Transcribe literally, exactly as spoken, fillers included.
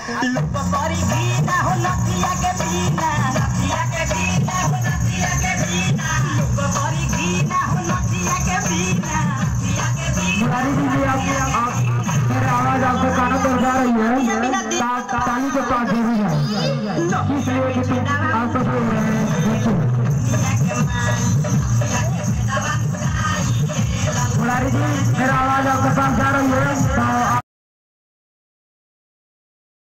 लोग बड़ी घीना हो नथिया के बिना नथिया के बिना हो नथिया के बिना लोग बड़ी घीना हो नथिया के बिना नथिया के बिना। मुरारी जी आप आप मेरी आवाज आपके कानों तक जा रही है ताली के पास भी है इसलिए कि तुम आप सब बोल रहे हैं। मुरारी जी मेरा आवाज आपके पास जा